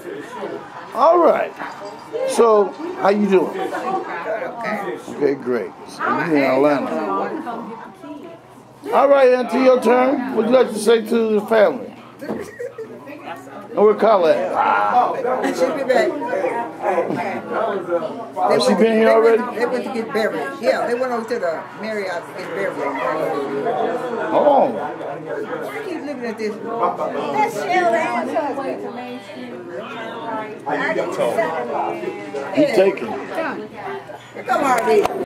All right. So, how you doing? Okay. Okay, great. So you in Atlanta. All right, Auntie, your turn. What would you like to say to the family? And where Carla at? She'll be back. Has she been here already? They went to get buried. Yeah, they went over to the Marriott to get buried. Oh. Why keep looking at this? That's Shell's husband. He's taken. Come on,